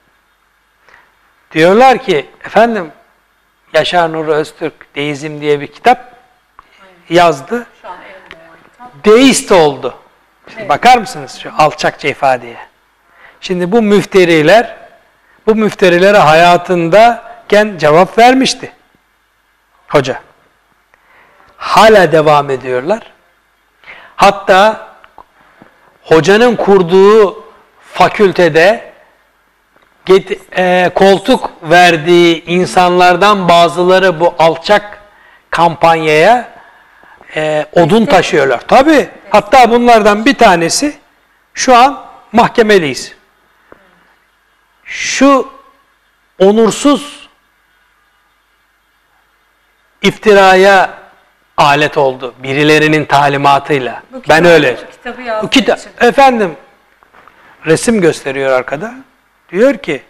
S2: Diyorlar ki efendim Yaşar Nuri Öztürk Deizm diye bir kitap yazdı.
S1: Şu an elimde kitap.
S2: Deist oldu. Şimdi bakar mısınız şu alçakça ifadeye? Şimdi bu müfterilere hayatındayken cevap vermişti hoca. Hala devam ediyorlar. Hatta hocanın kurduğu fakültede koltuk verdiği insanlardan bazıları bu alçak kampanyaya odun taşıyorlar. Tabii. Hatta bunlardan bir tanesi şu an mahkemeliyiz. Şu onursuz iftiraya alet oldu. Birilerinin talimatıyla. Ben öyle. Bu kitap efendim resim gösteriyor arkada. Diyor ki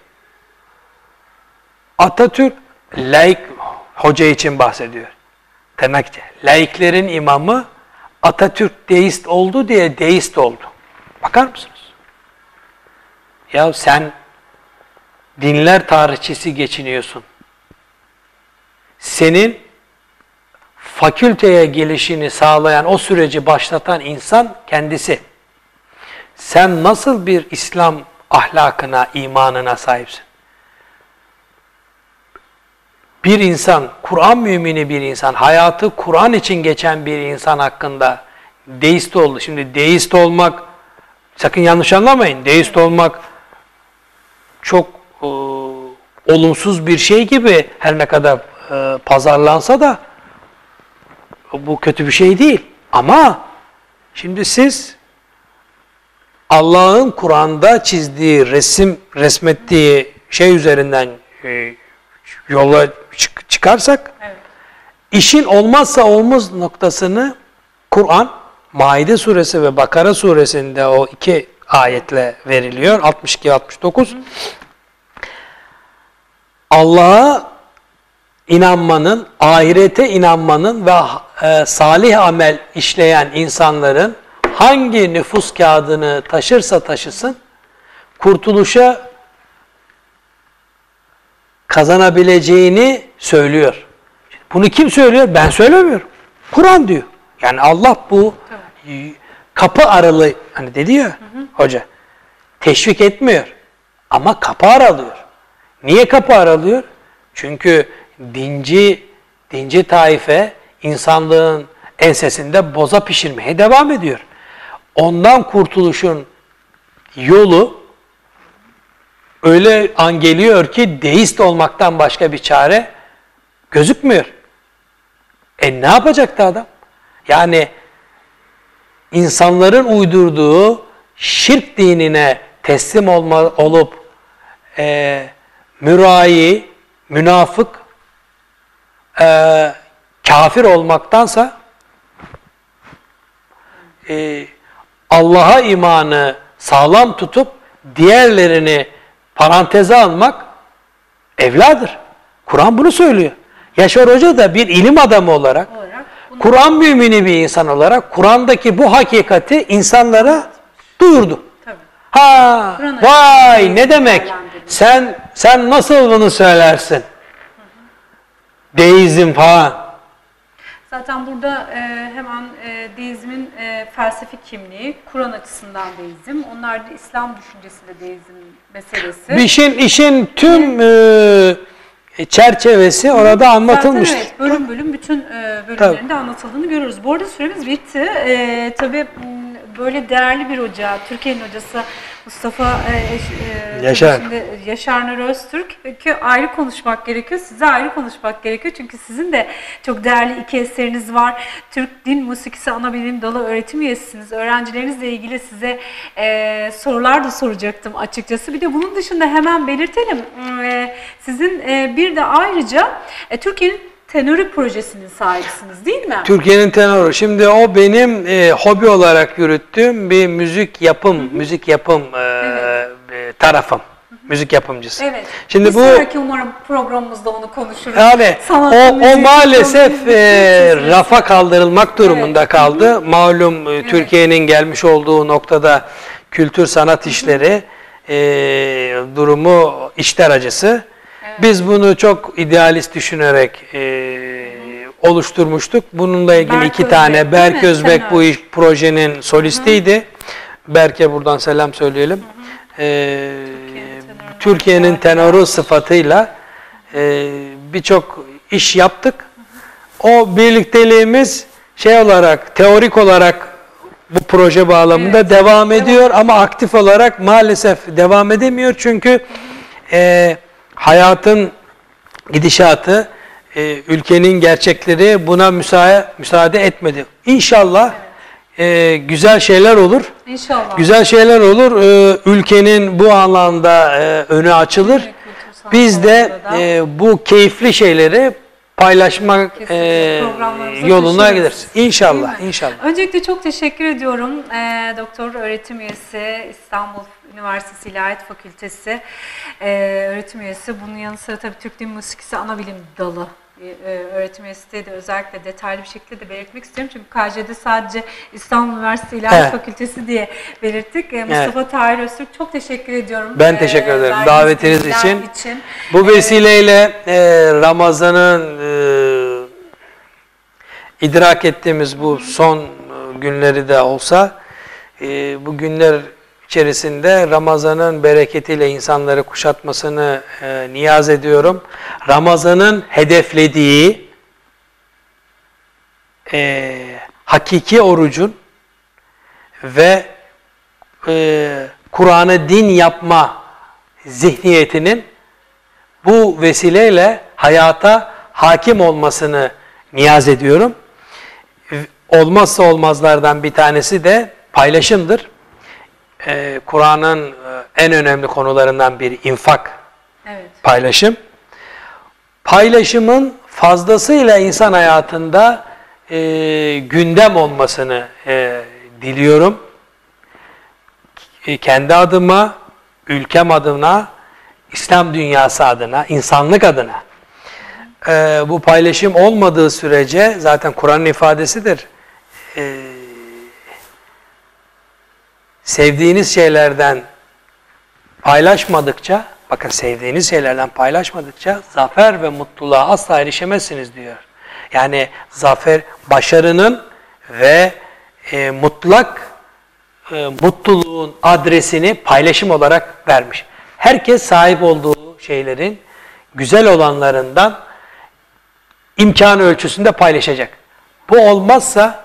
S2: Atatürk laik hoca için bahsediyor. Tırnakça. Laiklerin imamı Atatürk deist oldu diye deist oldu. Bakar mısınız? Ya sen dinler tarihçisi geçiniyorsun. Senin fakülteye gelişini sağlayan, o süreci başlatan insan kendisi. Sen nasıl bir İslam ahlakına, imanına sahipsin? Bir insan, Kur'an mümini bir insan, hayatı Kur'an için geçen bir insan hakkında deist oldu. Şimdi deist olmak, sakın yanlış anlamayın, deist olmak çok olumsuz bir şey gibi her ne kadar pazarlansa da bu kötü bir şey değil. Ama şimdi siz Allah'ın Kur'an'da çizdiği, resmettiği şey üzerinden yola çıkarsak, evet, işin olmazsa olmaz noktasını Kur'an, Maide suresi ve Bakara suresinde o iki ayetle veriliyor. 62-69. Allah'a inanmanın, ahirete inanmanın ve salih amel işleyen insanların hangi nüfus kağıdını taşırsa taşısın, kurtuluşa kazanabileceğini söylüyor. Bunu kim söylüyor? Ben söylemiyorum. Kur'an diyor. Yani Allah bu kapı aralığı, hani dedi ya hoca, teşvik etmiyor. Ama kapı aralıyor. Niye kapı aralıyor? Çünkü dinci taife insanlığın ensesinde boza pişirmeye devam ediyor. Ondan kurtuluşun yolu öyle an geliyor ki deist olmaktan başka bir çare gözükmüyor. Ne yapacaktı adam? Yani insanların uydurduğu şirk dinine teslim olup mürai, münafık, kafir olmaktansa Allah'a imanı sağlam tutup diğerlerini paranteze almak evladır. Kur'an bunu söylüyor. Yaşar Hoca da bir ilim adamı olarak, Kur'an mümini bir insan olarak Kur'an'daki bu hakikati insanlara duyurdu. Tabii. Vay ne demek? Sen nasıl bunu söylersin? Deizm falan.
S1: Zaten burada hemen deizmin felsefi kimliği, Kur'an açısından deizm, onlar da İslam düşüncesinde deizm meselesi.
S2: İşin tüm çerçevesi orada anlatılmıştır.
S1: Zaten evet, bölüm bölüm bütün bölümlerinde anlatıldığını görüyoruz. Bu arada süremiz bitti. Tabii böyle değerli bir hoca, Türkiye'nin hocası Mustafa Yaşar Nur Öztürk'ü ayrı konuşmak gerekiyor. Size ayrı konuşmak gerekiyor. Çünkü sizin de çok değerli 2 eseriniz var. Türk Din Musikisi Anabilim Dalı öğretim üyesisiniz. Öğrencilerinizle ilgili size sorular da soracaktım açıkçası. Bir de bunun dışında hemen belirtelim. Sizin bir de ayrıca Türkiye'nin Tenörü projesinin sahibisiniz değil mi?
S2: Türkiye'nin Tenörü. Şimdi o benim hobi olarak yürüttüğüm bir müzik yapım tarafım. Müzik yapımcısı.
S1: Evet.
S2: Şimdi bu
S1: sonraki umarım programımızda onu konuşuruz.
S2: Yani o maalesef rafa kaldırılmak durumunda kaldı. Malum Türkiye'nin gelmiş olduğu noktada kültür sanat işleri durumu içler acısı. Biz bunu çok idealist düşünerek oluşturmuştuk. Bununla ilgili iki tane Berk Özbek bu projenin solistiydi. Berk'e buradan selam söyleyelim. Türkiye'nin tenörü sıfatıyla birçok iş yaptık. O birlikteliğimiz teorik olarak bu proje bağlamında devam ediyor ama aktif olarak maalesef devam edemiyor çünkü hayatın gidişatı, ülkenin gerçekleri buna müsaade etmedi. İnşallah güzel şeyler olur.
S1: İnşallah.
S2: Güzel şeyler olur. Ülkenin bu alanda önü açılır. Biz de bu keyifli şeyleri paylaşmak yoluna gideriz. İnşallah, inşallah.
S1: Öncelikle çok teşekkür ediyorum. Doktor öğretim üyesi, İstanbul Üniversitesi İlahiyat Fakültesi öğretim üyesi. Bunun yanı sıra tabii Türk Din Musikisi Anabilim Dalı öğretim üyesi de özellikle detaylı bir şekilde de belirtmek istiyorum. Çünkü KJ'de sadece İstanbul Üniversitesi İlahiyat Fakültesi diye belirttik. Mustafa Tahir Öztürk, çok teşekkür ediyorum.
S2: Ben teşekkür ederim davetiniz için. Bu vesileyle Ramazan'ın idrak ettiğimiz bu son günleri de olsa bu günler içerisinde Ramazan'ın bereketiyle insanları kuşatmasını niyaz ediyorum. Ramazan'ın hedeflediği hakiki orucun ve Kur'an'ı din yapma zihniyetinin bu vesileyle hayata hakim olmasını niyaz ediyorum. Olmazsa olmazlardan bir tanesi de paylaşımdır. Kur'an'ın en önemli konularından biri infak, paylaşım. Paylaşımın fazlasıyla insan hayatında gündem olmasını diliyorum. Kendi adıma, ülkem adına, İslam dünyası adına, insanlık adına. Bu paylaşım olmadığı sürece zaten Kur'an'ın ifadesidir. Sevdiğiniz şeylerden paylaşmadıkça, bakın sevdiğiniz şeylerden paylaşmadıkça zafer ve mutluluğa asla erişemezsiniz diyor. Yani zafer, başarının ve mutluluğun adresini paylaşım olarak vermiş. Herkes sahip olduğu şeylerin güzel olanlarından imkanı ölçüsünde paylaşacak. Bu olmazsa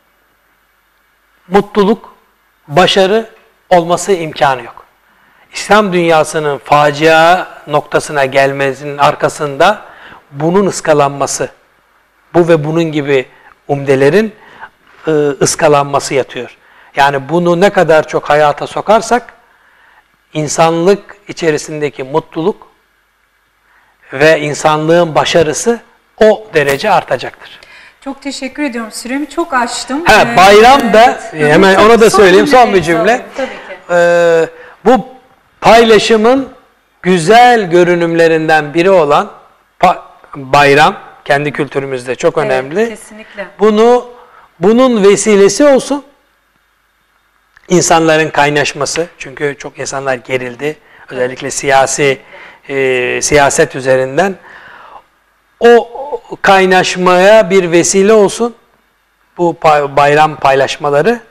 S2: mutluluk, başarı olması imkanı yok. İslam dünyasının facia noktasına gelmesinin arkasında bunun ıskalanması, bu ve bunun gibi umdelerin ıskalanması yatıyor. Yani bunu ne kadar çok hayata sokarsak insanlık içerisindeki mutluluk ve insanlığın başarısı o derece artacaktır.
S1: Çok teşekkür ediyorum. Süremi çok aştım.
S2: Bayramda hemen onu da söyleyeyim son bir cümle.
S1: Tabii ki.
S2: Bu paylaşımın güzel görünümlerinden biri olan bayram kendi kültürümüzde çok önemli.
S1: Evet, kesinlikle.
S2: Bunun vesilesi olsun. İnsanların kaynaşması. Çünkü çok insanlar gerildi. Özellikle siyaset üzerinden. kaynaşmaya bir vesile olsun bu bayram paylaşmaları.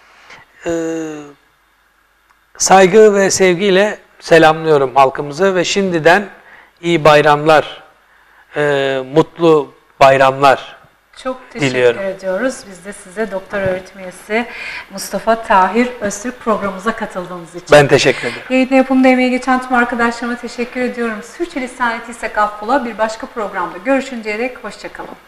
S2: Saygı ve sevgiyle selamlıyorum halkımızı ve şimdiden iyi bayramlar, mutlu bayramlar
S1: Çok teşekkür
S2: diliyorum.
S1: ediyoruz. Biz de size doktor öğretim üyesi Mustafa Tahir Öztürk programımıza katıldığınız için.
S2: Ben teşekkür ederim.
S1: Yayında yapımda emeği geçen tüm arkadaşlarıma teşekkür ediyorum. Sürçülisan ettiysek affola, bir başka programda görüşünceye dek hoşçakalın.